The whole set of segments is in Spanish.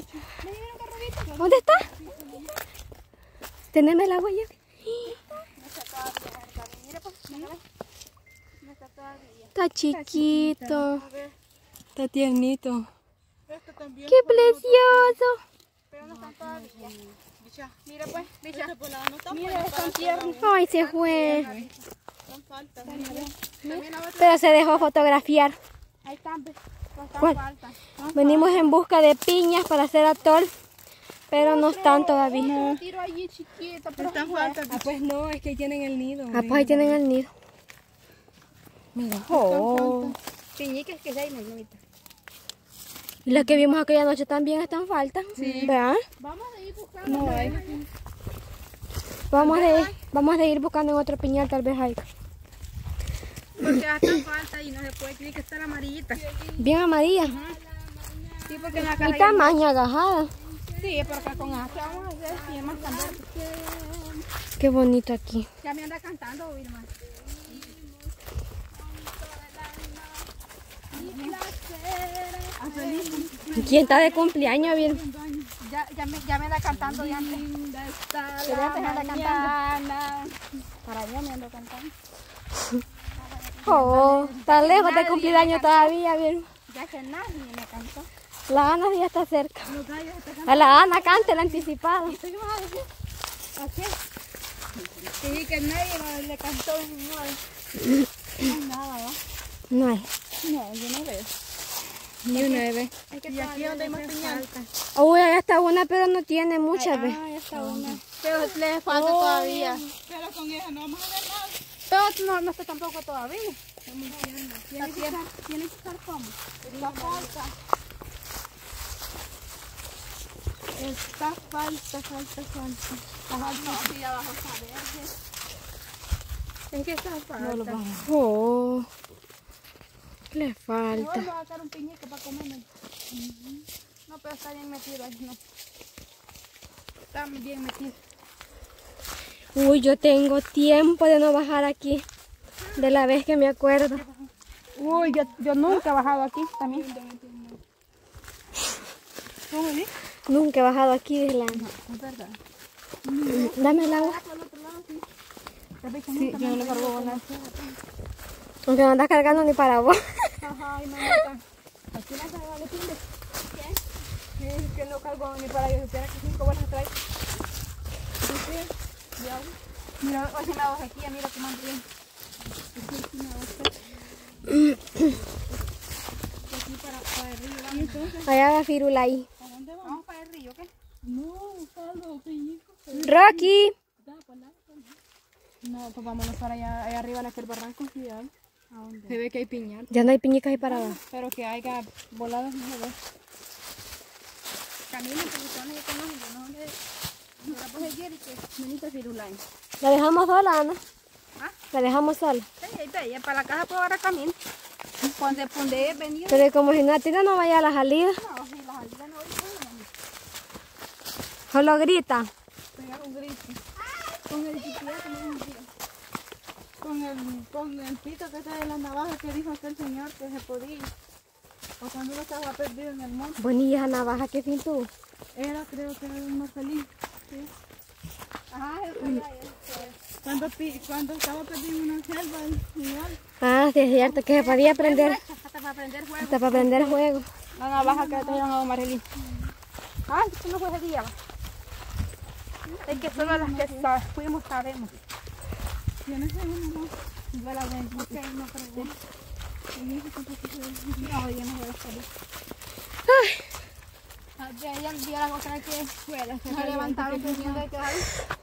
¿Dónde está? Teneme el agua ya. Está chiquito. Está tiernito. ¡Qué precioso! Pero no están todavía. Mira pues, mira, están tiernos. Ay, se fue. Pero se dejó fotografiar. Ahí están, pues. Bueno, venimos en busca de piñas para hacer atol, pero no están todavía. Tiro allí chiquito, pero Están faltas. Ah, pues no, es que ahí tienen el nido. Ah, pues ahí tienen el nido. Mira. Oh. piñiques que se hay, mamita. Y las que vimos aquella noche también están faltas. Sí. ¿Verdad? Vamos a ir buscando. No hay. Vamos a ir buscando en otro piñal, tal vez hay. Porque hasta falta y no se puede, tiene que estar amarillita. Bien amarilla. Sí, porque en la Y caja está más agajada. sí, pero acá con asta vamos a hacer y es más candor. Qué bonito aquí. Ya me anda cantando, Wilma. ¿Quién está de cumpleaños? Bien. Ya me anda cantando de antes. De antes me anda cantando. Para allá me ando cantando. Oh, está lejos de cumplir año todavía, bien. Ya que nadie me cantó. La Ana ya está cerca. A la Ana cante la anticipada. ¿Qué ibas a decir? ¿A qué? Sí, que nadie le cantó. No hay nada, ¿va? No hay. No, yo no veo. Ni una bebé. Y aquí donde hay más piñal. Uy, allá está una, pero no tiene muchas, ¿ves? Ah, ya está una. Pero le falta todavía. Pero con ella no vamos a ver nada. Pero no está tampoco todavía. Tiene que estar como. Está falta. Está falta. No, sí, abajo está verde. ¿En qué está falta? Oh, le No, falta. vamos a sacar un piñico para comerme. No, pero está bien metido ahí, no. Está bien metido. Uy, yo tengo tiempo de no bajar aquí. De la vez que me acuerdo. Uy, yo nunca he bajado aquí también. ¿Cómo es? Nunca he bajado aquí de la... Es verdad. Dame el agua. Sí, yo no le cargo nada. Aunque no andas cargando ni para vos. Ay, mamita. Aquí la cargo, ¿le entiendes? ¿Qué? Sí, que no cargo ni para yo. Espera que 5 bolsas trae. Mira, hoy se me baja aquí, mira cómo ando bien. Aquí para el río. ¿Y entonces? Allá va Firula ahí. ¿A dónde vamos? ¿Vamos para el río, qué? No, buscando los piñicos. Rocky. No, pues vámonos para allá arriba en aquel barranco. Cuidado. ¿A dónde? Se ve que hay piñal. Ya no hay piñicas ahí para abajo. Pero que haya voladas no se ve. Caminen, porque ustedes no conocen, yo no sé. Ahora pues ayer y que veniste a Firulay. La dejamos sola, Ana. ¿Ah? La dejamos sola. Sí, ahí está, ya para la casa puedo ahora camino. Cuando he venido. Pero como si Natina no vaya a la salida. No, si la salida no voy a Solo grita. pegar un grito. Con el GPS no un día. Con el pito que está de la navaja que dijo aquel señor que se podía. O cuando uno estaba perdido en el monte. Bueno, y esa navaja, ¿qué fin tuvo? Era, creo que era un marcelín. Sí. Ajá, cuando estaba perdido en una selva, el señor. Ah, sí es cierto, que se podía prender. Hasta para prender fuego. Hasta para prender fuego. La navaja que le trajeron a don Marcelín. Ah, eso no fue ese día. Es que solo las que fuimos sabemos. Yo no sé, no. Yo la ven. Ok, no creo. No, yo no voy a salir. Ya el día la otra que se levantaron teniendo que dar.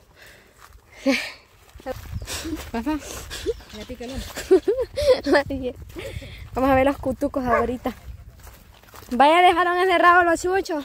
Papá, ya pícalo. Vamos a ver los cutucos ahorita. Vaya, dejaron encerrados los chuchos.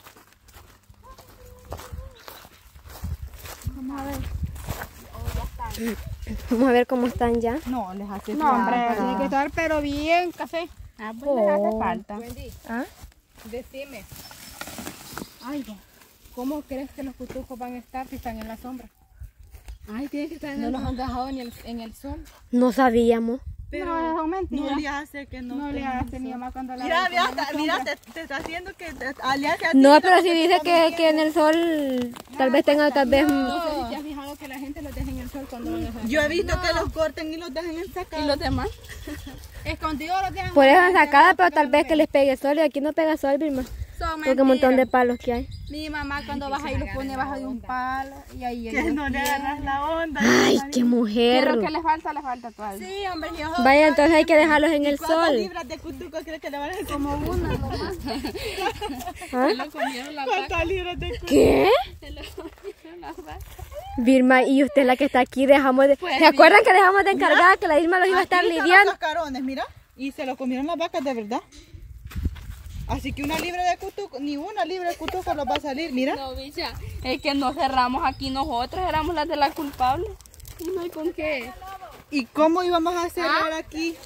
Vamos a ver. Vamos a ver cómo están ya. No, les hace No, hombre, tiene que estar pero bien café. Ah, pues les hace Oh. falta. ¿Ah? Decime. Ay, ¿cómo crees que los cutucos van a estar si están en la sombra? Ay, tiene que estar No los han dejado en el sol. No sabíamos. Pero no, son mentiras. no le hace que no. No le hace mi mamá cuando la Mira, ve con la mira, sombra. te está haciendo que le hace así. No, pero si dice que en el sol tal vez tenga tal vez... No sé si te has fijado que la gente los deja en el sol cuando van a hacer. Yo he visto que los corten y los dejan en sacada. ¿Y los demás? Escondidos los dejan. Por eso en sacada, pero tal vez que les pegue sol. Y aquí no pega sol, Vilma. Son Porque un montón de mentiras. palos que hay. Mi mamá cuando baja y los pone bajo de un palo y ahí Que no le agarras la onda. Ay, qué mujer. Pero que le falta todavía. Sí, hombre, yo. Vaya, entonces hay que dejarlos en el ¿Cuántas sol. libras de cutuco crees que le van a hacer? Como una nomás. ¿Ah? Lo comieron la ¿Cuántas libras de cutuco? ¿Qué? vaca. Vilma, y usted la que está aquí, dejamos de... ¿Se acuerdan que dejamos de encargar que la Irma los iba a estar Aquí están lidiando? los cascarones, mira. Y se lo comieron las vacas de verdad. Así que una libra de cutuco, ni una libra de cutuco nos va a salir, mira. No, bicha, es que nos cerramos aquí nosotros, éramos las de la culpable. Y no hay con qué. ¿Y cómo íbamos a cerrar aquí?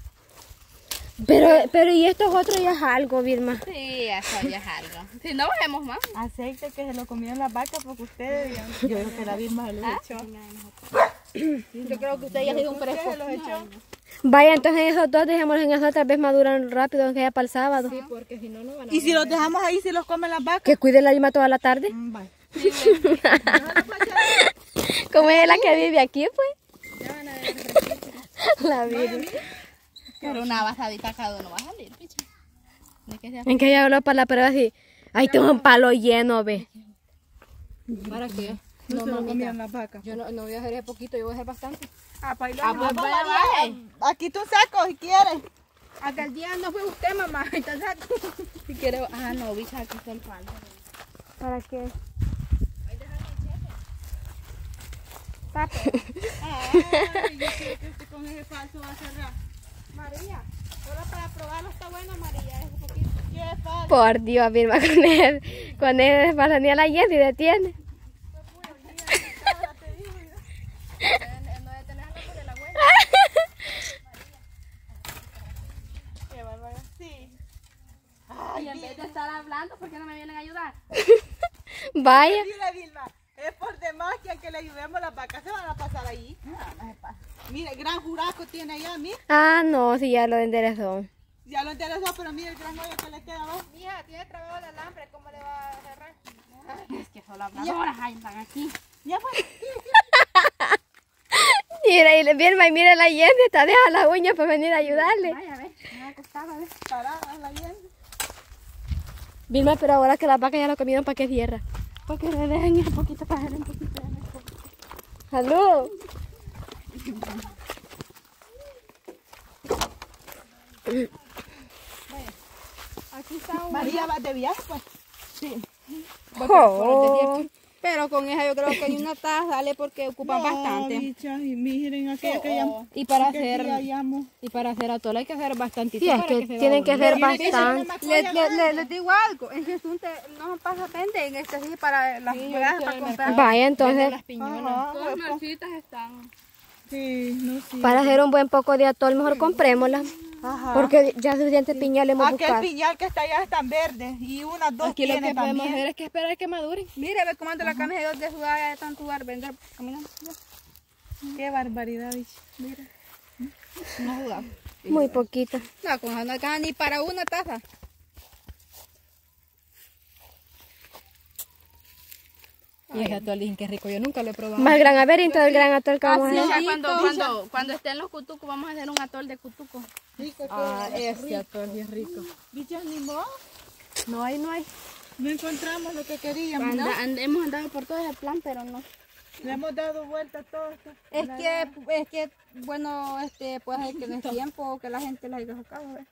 Pero y estos otros ya es algo, Vilma. Sí, eso ya es algo. Si no, bajemos más. Aceite que se lo comieron las vacas porque ustedes, yo creo que la misma lo echó. Yo creo que usted ya ha sido un Usted fresco. se los echó. Vaya, entonces esos dos dejémoslos en el sol, tal vez maduran rápido, aunque ya para el sábado. Porque si no, no van a. Y si los dejamos ahí, si los comen las vacas. Que cuide la Irma toda la tarde. Bye. Como es la que vive aquí, pues. La Virgen. Pero una basadita cada uno va a salir, bicha. De que sea. En que ella habló para la prueba así. Ahí tengo un palo lleno, ve. ¿Para qué? No se lo comían las vacas. Yo no voy a hacer poquito, yo voy a hacer bastante. Pues pues vaya. Aquí tu saco si quieres. Aquel día no fue usted, mamá. Entonces, si quiere. Ah, no, bicha, aquí está el palo. ¿Para qué? Ay, yo creo que usted con ese falso va a cerrar. María, solo para probarlo está bueno, María, es un poquito. ¿Qué falso? Por Dios, Vilma, con él pasa ni a la Jessy detiene. No de tenerlo por el abuelo. Qué bárbaro. Sí. Y en vez de estar hablando, ¿por qué no me vienen a ayudar? Vaya. Mira, Vilma, es por demás que aunque le ayudemos las vacas se van a pasar ahí. No se pasa. Mira, el gran juraco tiene allá, mira. Ah, no, si ya lo enderezó. Ya lo interesó, pero mira el gran hoyo que le queda abajo. Mija, tiene trabado el alambre, ¿cómo le va a cerrar? Es que solo habladoras están aquí. Ya fue. Mira, y Vilma, y mira la Jessy, está deja las uñas para venir a ayudarle. Vaya, ve, me va a costar, a ver. Parada la llena. Vilma, pero ahora que las vacas ya lo comieron, ¿para qué cierra? Porque le dejen un poquito para hacer un poquito de mejor. ¡Salud! Aquí está un... María va de viaje, pues. Oh. Pero con esa yo creo que hay una taza, dale, porque ocupan bastante. Bicha, y miren aquella que llamo. Y para que hacer... ya llamo. Y para hacer atole hay que hacer bastantito. Sí, es para que se tienen que vea hacer bonito. bastante. Les digo algo, en Jesús no pasa vende en este sí para las jugadas para comprar. Vaya, entonces, Las piñonas. Ajá, Todas pues, marcitas están. Sí, no sé. para hacer un buen poco de atol, mejor comprémosla. Ajá. Porque ya suficiente piñal hemos Aquel buscado. piñal que está allá están verdes y unas dos Aquí lo tiene que podemos también. hacer es que esperar que maduren. Mire, ve cómo anda la carne de Dios de sudar de tanto sudar, vender caminando. Qué barbaridad, bicho. No jugamos. Muy poquito. No, con eso no alcanza ni para una taza. Y ese atol dicen que rico, yo nunca lo he probado. Más gran laberinto del gran atol que vamos a hacer. Cuando estén los cutucos, vamos a hacer un atol de cutuco. Rico, Ah, ese atol es rico. bichos ni modo. No hay. No encontramos lo que queríamos, ¿no? Hemos andado por todo ese plan, pero no. Le hemos dado vuelta a todo esto. Es que, bueno, puede ser que no es tiempo, que la gente la haya sacado, ¿ves?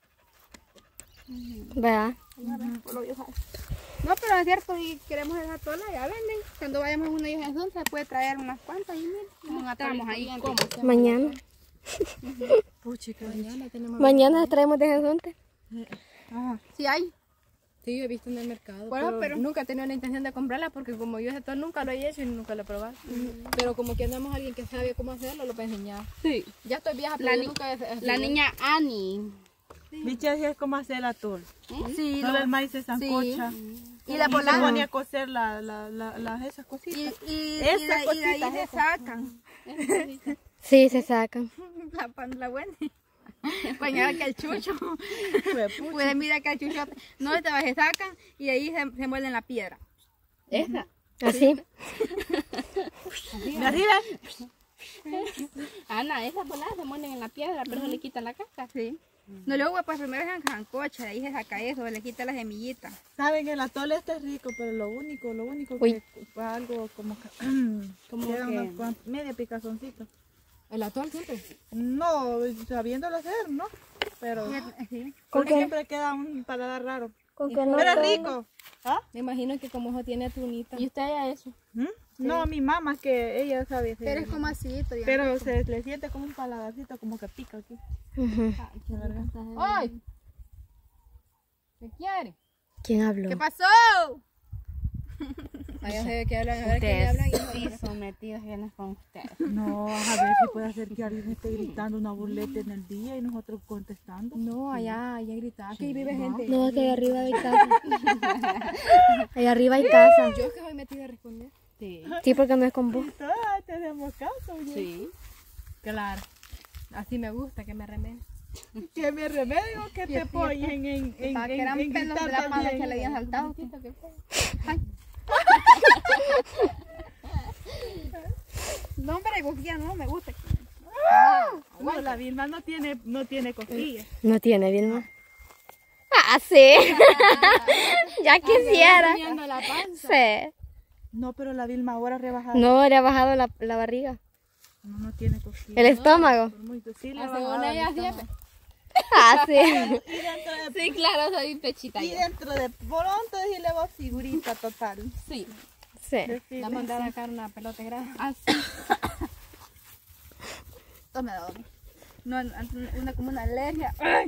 Vea. No, pero es cierto, y queremos esa tola, ya venden. Cuando vayamos a una isla se puede traer unas cuantas y miren, nos atamos ahí. ¿Cómo? Mañana. Puchica, mañana tenemos. Mañana las traemos de Jesonte. Ajá. Sí hay. Sí, yo he visto en el mercado. Bueno, pero nunca he tenido la intención de comprarla porque como yo ese atol nunca lo he hecho y nunca lo he probado. Pero como que andamos a alguien que sabe cómo hacerlo, lo puede enseñar. Sí. Ya estoy vieja, pero yo nunca he La niña Annie. Bicha, así es como hacer el atol. Sí. Solo el maíz se sancocha. Y la Se polana. pone a cocer esas cositas. Esas Y de ahí cositas, se esas. sacan. Sí, se sacan. La buena. Pues mira que el chucho. Pueden mirar que el chucho no se sacan y ahí se muerden la piedra. ¿Esa? Así. ¿Me arriba? Ana, esas voladas se muerden en la piedra, pero se le quita la casca. Sí. No, luego pues primero se jancocha, de ahí se saca eso, le quita la semillita. Saben, el atole este es rico, pero lo único Uy. que fue algo como que... Como queda que- una media picazoncito. ¿El atol siempre? No, sabiéndolo hacer, ¿no? Pero Sí. ¿Con porque qué? siempre queda un paladar raro. Con que no Pero es todo. rico. ¿Ah? Me imagino que como eso tiene tunita. ¿Y usted a eso? ¿Mm? No, mi mamá que ella sabe hacer. Pero es como así, todavía. Pero se le siente como un paladarcito, como que pica aquí. Ujú. ¡Ay! ¿Qué quiere? ¿Quién habló? ¿Qué pasó? Ahí se ve que hablan, a ver qué le hablan. Sí, sometidos vienes con ustedes. No, a ver si puede ser que alguien esté gritando una burleta en el día y nosotros contestando. No, allá gritaba. Aquí vive gente. No, que allá arriba hay casa. Allá arriba hay casa. Yo es que voy metida a responder. Sí. Sí, porque no es con vos. Todas tenemos caso, oye. Sí. Claro. Así me gusta que me remeden. Que me remedio que te apoyen en Para que eran pelos de la mano que le habían saltado. Ay. No, pero cosquillas no me gusta. No, la Vilma no tiene cosquillas. No tiene, bien. Ah, sí. Ya quisiera. Viendo la panza. Sí. No, pero la Vilma ahora rebajada. No, le ha bajado la barriga. No tiene cosquillas. El estómago. Por muy sí, le ha Según bajado ella el estómago. siempre. Ah, sí. Y dentro de, Sí, claro, soy pechita. y dentro de pronto decirle vos figurita total. Sí. Sí. Decirle, La mandar a sacar una pelota grande. Así. Tome, tome. No, una como una alergia. ¡Ay!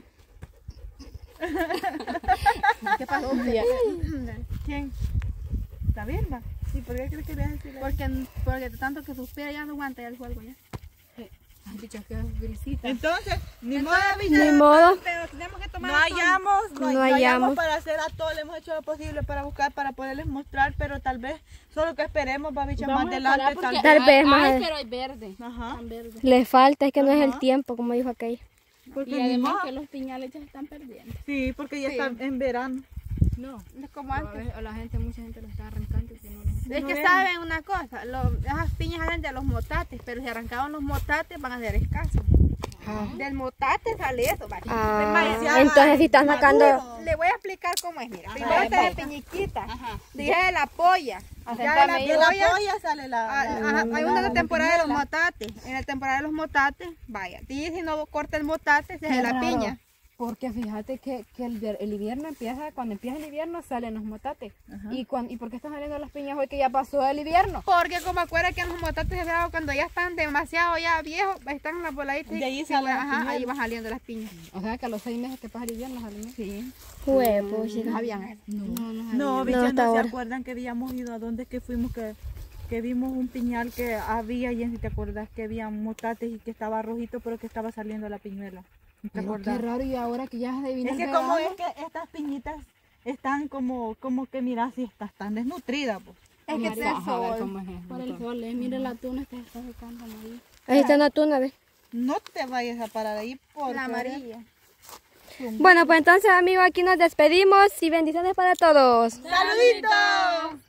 ¿Qué pasó? ¿Quién? ¿La Vilma? Sí, ¿por qué crees que le vas a decir eso? Porque tanto que suspira ya no aguanta ya el juego ya. Dicho que es grisita. Entonces, ni modo, Ni modo. Pero tenemos que tomar no hallamos, No hallamos. para hacer atole, hemos hecho lo posible para buscar, para poderles mostrar, pero tal vez solo que esperemos, babicha, más adelante, tal vez. Tal vez más. pero hay verde. Ajá. Tan verde. Le falta, es que no es el tiempo, como dijo aquella. Porque Y ni además modo. que los piñales ya se están perdiendo. Sí, porque ya está en verano. No. Es como antes. A la gente, mucha gente lo está arrancando. Que no los... Es No que ven. saben una cosa, esas piñas salen de los motates, pero si arrancaban los motates van a ser escasos. Del motate sale eso, ¿vale? Ah, entonces si están sacando... Le voy a explicar cómo es, mira. Primero está la piñiquita. Dije de la polla. Ya de la polla sale la... Hay una temporada de los motates. En la temporada de los motates, vaya. Y si no corta el motate, se hace la piña. Porque fíjate que el invierno empieza, cuando empieza el invierno salen los motates. ¿Y por qué están saliendo las piñas hoy que ya pasó el invierno? Porque como acuerda que los motates se ven cuando ya están demasiado ya viejos, están en las voladitas. De ahí y salen las ajá, ahí van saliendo las piñas. O sea que a los 6 meses que pasa el invierno salen. Sí. Huevo, chica. Sabían eso. No, bichas, hasta no se ahora. acuerdan que habíamos ido a donde que fuimos que vimos un piñal que había y si te acuerdas que había motates y que estaba rojito pero que estaba saliendo la piñuela. ¿No te Pero acuerdas? qué raro, y ahora que ya se adivina Es que como es que estas piñitas están como que mira si están desnutridas, pues. Es que está el Vamos a ver sol. cómo es eso. Por el sol, mire la tuna que está secando ahí. Ahí está una tuna, ¿ves? No te vayas a parar ahí porque... La amarilla. Bueno, pues entonces amigos, aquí nos despedimos y bendiciones para todos. ¡Saluditos!